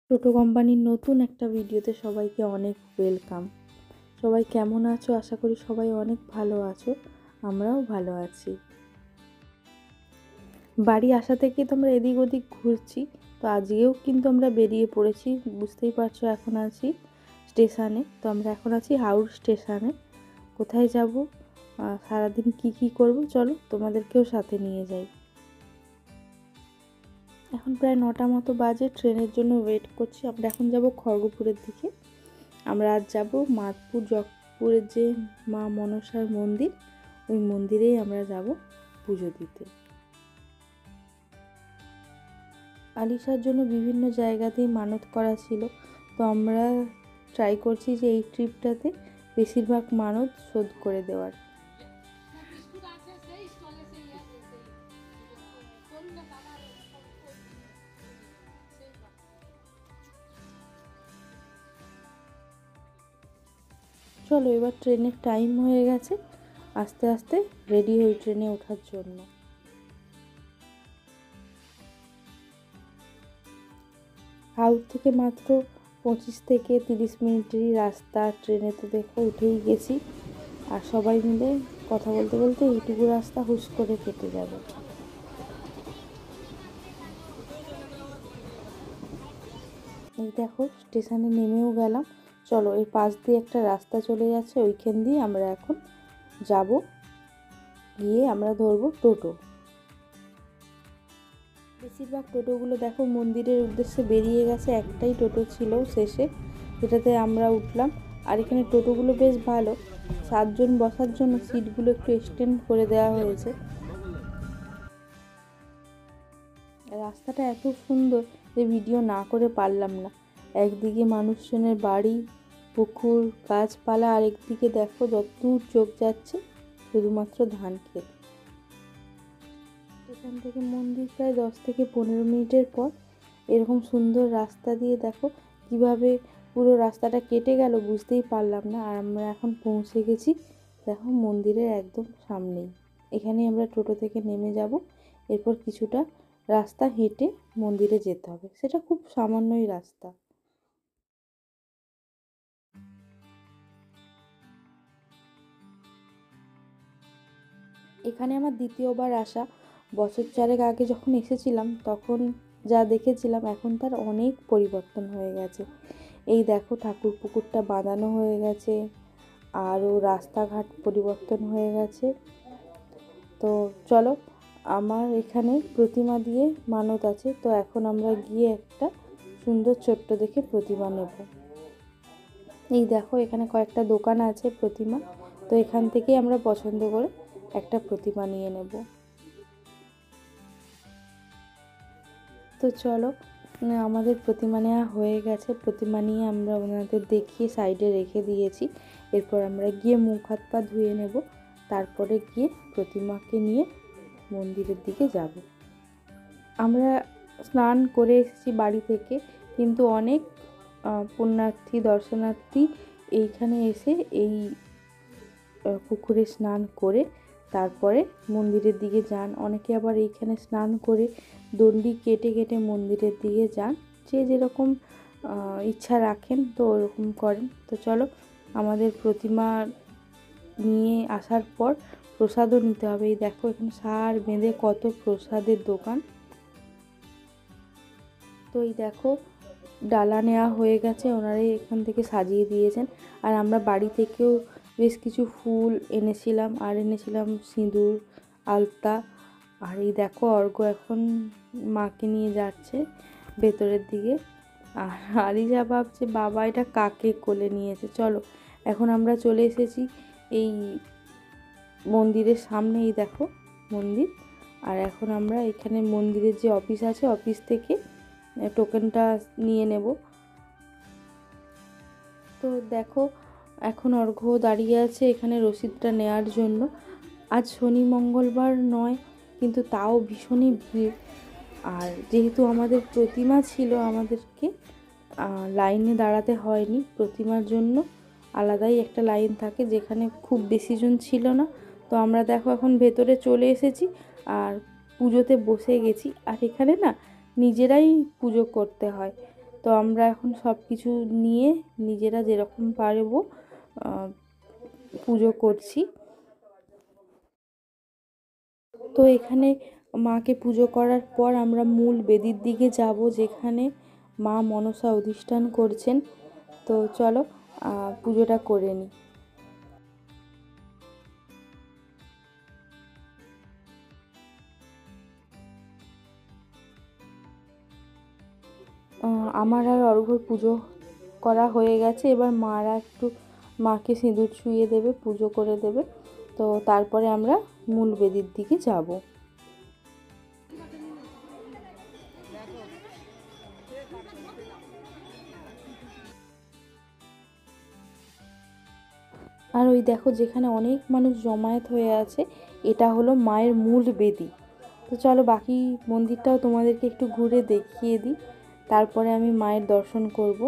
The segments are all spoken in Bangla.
টোটো কোম্পানির নতুন একটা ভিডিওতে সবাইকে অনেক ওয়েলকাম। সবাই কেমন আছো? আশা করি সবাই অনেক ভালো আছো। আমরাও ভালো আছি। বাড়ি আসা থেকে তো আমরা এদিক ওদিক ঘুরছি। তো আজকেও কিন্তু আমরা বেরিয়ে পড়েছি, বুঝতেই পারছো। এখন আছি স্টেশনে। তো আমরা এখন আছি হাওড়া স্টেশনে। কোথায় যাব, সারাদিন কি করব, চলো তোমাদেরকেও সাথে নিয়ে যাই। এখন প্রায় 9টা মতো বাজে, ট্রেনের জন্য ওয়েট করছি। আমরা এখন যাব খড়গপুরের দিকে। আমরা আজ যাব মাধপুর জগপুরের যে মা মনসার মন্দির, ওই মন্দিরেই আমরা যাব পুজো দিতে। আলিশার জন্য বিভিন্ন জায়গাতেই মানত করা ছিল। তো আমরা ট্রাই করছি যে এই ট্রিপটাতে বেশিরভাগ মানত শোধ করে দেওয়ার। চলো, এবার ট্রেনের টাইম হয়ে গেছে, আস্তে আস্তে রেডি হই ট্রেনে ওঠার জন্য। হাওড়া থেকে মাত্র 25 থেকে 30 মিনিটেরই রাস্তা। ট্রেনে তো দেখো উঠেই গেছি, আর সবাই মিলে কথা বলতে বলতে এইটুকু রাস্তা হুশ করে কেটে যাবে। এই দেখো স্টেশনে নেমেও গেলাম। চলো, এর পাশ দিয়ে একটা রাস্তা চলে যাচ্ছে, ওইখান দিয়ে আমরা এখন যাব। গিয়ে আমরা ধরবো টোটো। বেশিরভাগ টোটোগুলো দেখো মন্দিরের উদ্দেশ্যে বেরিয়ে গেছে। একটাই টোটো ছিল শেষে, যেটাতে আমরা উঠলাম। আর এখানে টোটোগুলো বেশ ভালো, 7 জন বসার জন্য সিটগুলো একটু এক্সটেন্ড করে দেওয়া হয়েছে। রাস্তাটা এত সুন্দর যে ভিডিও না করে পারলাম না। একদিকে মানুষজনের বাড়ি, পুকুর, গাছপালা, আর একদিকে দেখো যতদূর চোখ যাচ্ছে শুধুমাত্র ধান ক্ষেত। স্টেশন থেকে মন্দির প্রায় 10 থেকে 15 মিনিটের পর। এরকম সুন্দর রাস্তা দিয়ে দেখো কিভাবে পুরো রাস্তাটা কেটে গেল বুঝতেই পারলাম না। আর আমরা এখন পৌঁছে গেছি দেখো মন্দিরের একদম সামনেই। এখানে আমরা টোটো থেকে নেমে যাব। এরপর কিছুটা রাস্তা হেঁটে মন্দিরে যেতে হবে, সেটা খুব সামান্যই রাস্তা। এখানে আমার দ্বিতীয়বার আসা। বছর 4 আগে যখন এসেছিলাম তখন যা দেখেছিলাম এখন তার অনেক পরিবর্তন হয়ে গেছে। এই দেখো ঠাকুর পুকুরটা বাঁধানো হয়ে গেছে, আরও রাস্তাঘাট পরিবর্তন হয়ে গেছে। তো চলো, আমার এখানে প্রতিমা দিয়ে মানত আছে, তো এখন আমরা গিয়ে একটা সুন্দর ছোট্ট দেখে প্রতিমা নেব। এই দেখো এখানে কয়েকটা দোকান আছে প্রতিমা, তো এখান থেকেই আমরা পছন্দ করে একটা প্রতিমা নিয়ে নেব। তো চলো, আমাদের প্রতিমা নেওয়া হয়ে গেছে। প্রতিমা নিয়ে আমরা ওনাদের দেখিয়ে সাইডে রেখে দিয়েছি। এরপর আমরা গিয়ে মুখ হাত পা ধুয়ে নেব, তারপরে গিয়ে প্রতিমাকে নিয়ে মন্দিরের দিকে যাব। আমরা স্নান করে এসেছি বাড়ি থেকে, কিন্তু অনেক পুণ্যার্থী দর্শনার্থী এইখানে এসে এই পুকুরে স্নান করে তারপরে মন্দিরের দিকে যান। অনেকে আবার এইখানে স্নান করে দণ্ডি কেটে কেটে মন্দিরের দিকে যান, যে যেরকম ইচ্ছা রাখেন তো ওরকম করেন। তো চলো, আমাদের প্রতিমা নিয়ে আসার পর প্রসাদও নিতে হবে। এই দেখো এখানে সার বেঁধে কত প্রসাদের দোকান। তো এই দেখো ডালা নেওয়া হয়ে গেছে, ওনারাই এখান থেকে সাজিয়ে দিয়েছেন। আর আমরা বাড়ি থেকেও বেশ কিছু ফুল এনেছিলাম, আর এনেছিলাম সিঁদুর, আলতা। আর এই দেখো অর্ঘ্য এখন মাকে নিয়ে যাচ্ছে ভেতরের দিকে। আর আলিজা ভাবছে বাবা এটা কাকে কোলে নিয়েছে। চলো, এখন আমরা চলে এসেছি এই মন্দিরের সামনে। এই দেখো মন্দির। আর এখন আমরা এখানে মন্দিরের যে অফিস আছে অফিস থেকে টোকেনটা নিয়ে নেব। তো দেখো এখন অর্ঘ্য দাঁড়িয়ে আছে এখানে রসিদটা নেওয়ার জন্য। আজ শনি মঙ্গলবার নয়, কিন্তু তাও ভীষণই ভিড়। আর যেহেতু আমাদের প্রতিমা ছিল, আমাদেরকে লাইনে দাঁড়াতে হয়নি। প্রতিমার জন্য আলাদাই একটা লাইন থাকে, যেখানে খুব বেশি জন ছিল না। তো আমরা দেখো এখন ভেতরে চলে এসেছি আর পুজোতে বসে গেছি। আর এখানে না নিজেরাই পুজো করতে হয়। তো তো আমরা এখন সব কিছু নিয়ে নিজেরা যেরকম পারবো পুজো করছি। তো এখানে মাকে পুজো করার পর আমরা মূল বেদির দিকে যাব, যেখানে মা মনসা অধিষ্ঠান করছেন। তো চলো পুজোটা করে নিই। আমার আর অর্ঘ্যর পুজো করা হয়ে গেছে। এবার মারা একটু মাকে সিঁদুর ছুঁয়ে দেবে, পুজো করে দেবে। তো তারপরে আমরা মূল বেদির দিকে যাব। আর ওই দেখো যেখানে অনেক মানুষ জমায়েত হয়ে আছে, এটা হলো মায়ের মূল বেদি। তো চলো বাকি মন্দিরটাও তোমাদেরকে একটু ঘুরে দেখিয়ে দিই, তারপরে আমি মায়ের দর্শন করব।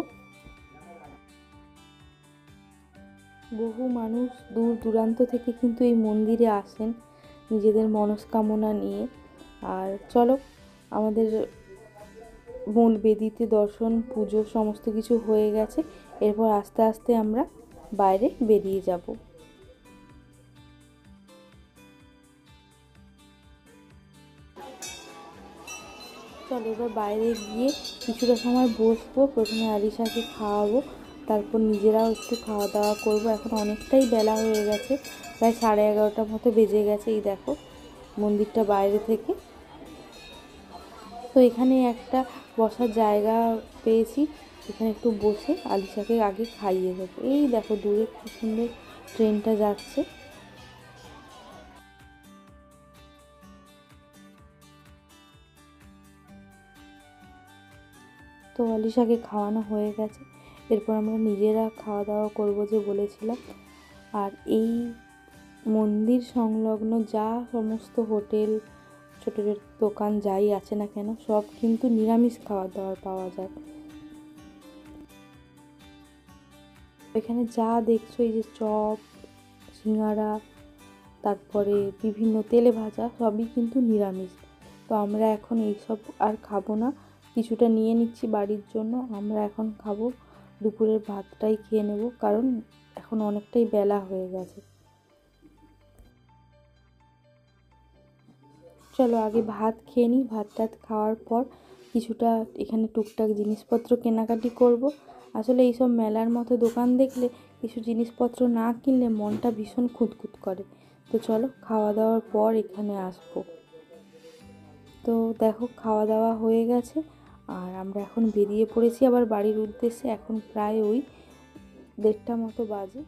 বহু মানুষ দূর দূরান্ত থেকে কিন্তু এই মন্দিরে আসেন নিজেদের মনস্কামনা নিয়ে। আর চলো আমাদের মূল বেদিতে দর্শন পুজো সমস্ত কিছু হয়ে গেছে। এরপর আস্তে আস্তে আমরা বাইরে বেরিয়ে যাব। চলো এবার বাইরে গিয়ে কিছুটা সময় বসবো। প্রথমে আলিশাকে খাওয়াবো, তারপর নিজেরাও একটু খাওয়া দাওয়া করবো। এখন অনেকটাই বেলা হয়ে গেছে, প্রায় 11:30টার মতো বেজে গেছে। এই দেখো মন্দিরটা বাইরে থেকে। তো এখানে একটা বসার জায়গা পেয়েছি, এখানে একটু বসে আলিশাকে আগে খাইয়ে দেবো। এই দেখো দূরে খুব সুন্দর ট্রেনটা যাচ্ছে। তো আলিশাকে খাওয়ানো হয়ে গেছে, এরপর আমরা নিজেরা খাওয়া দাওয়া করবো যে বলেছিলাম। আর এই মন্দির সংলগ্ন যা সমস্ত হোটেল, ছোটো ছোটো দোকান যাই আছে না কেন, সব কিন্তু নিরামিষ খাওয়া দাওয়া পাওয়া যায়। এখানে যা দেখছো এই যে চপ, সিঙ্গারা, তারপরে বিভিন্ন তেলে ভাজা, সবই কিন্তু নিরামিষ। তো আমরা এখন এইসব আর খাবো না, কিছুটা নিয়ে নিচ্ছি বাড়ির জন্য। আমরা এখন খাবো দুপুরের ভাতটাই খেয়ে নেব, কারণ এখন অনেকটাই বেলা হয়ে গেছে। চলো আগে ভাত খেয়ে নিই। ভাত টাত খাওয়ার পর কিছুটা এখানে টুকটাক জিনিসপত্র কেনাকাটি করব। আসলে এইসব মেলার মতো দোকান দেখলে কিছু জিনিসপত্র না কিনলে মনটা ভীষণ খুঁতখুত করে। তো চলো খাওয়া দাওয়ার পর এখানে আসবো। তো দেখো খাওয়া দাওয়া হয়ে গেছে, আর আমরা এখন বেরিয়ে পড়েছি আবার বাড়ির উদ্দেশ্যে। এখন প্রায় ওই 1:30 মতো বাজে।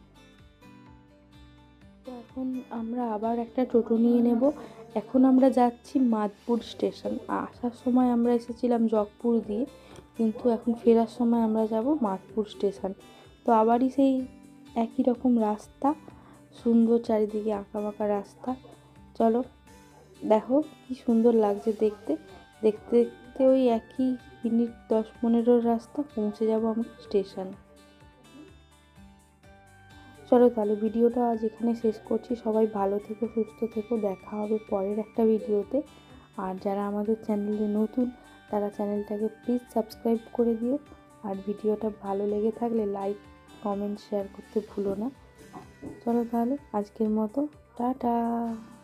তো এখন আমরা আবার একটা টোটো নিয়ে নেব। এখন আমরা যাচ্ছি মাদপুর স্টেশন। আসার সময় আমরা এসেছিলাম জগপুর দিয়ে, কিন্তু এখন ফেরার সময় আমরা যাব মাদপুর স্টেশন। তো আবারই সেই একই রকম রাস্তা, সুন্দর চারিদিকে আঁকাবাঁকা রাস্তা। চলো দেখো কি সুন্দর লাগছে দেখতে। দেখতে দেখতে ওই একই মিনিট 10-15 রাস্তা পৌঁছে যাব আমরা স্টেশনে। চলো তাহলে ভিডিওটা আজ এখানে শেষ করছি। সবাই ভালো থেকো, সুস্থ থেকো। দেখা হবে পরের একটা ভিডিওতে। আর যারা আমাদের চ্যানেলে নতুন, তারা চ্যানেলটাকে প্লিজ সাবস্ক্রাইব করে দিও। আর ভিডিওটা ভালো লেগে থাকলে লাইক, কমেন্ট, শেয়ার করতে ভুলো না। চলো তাহলে আজকের মতো টাটা।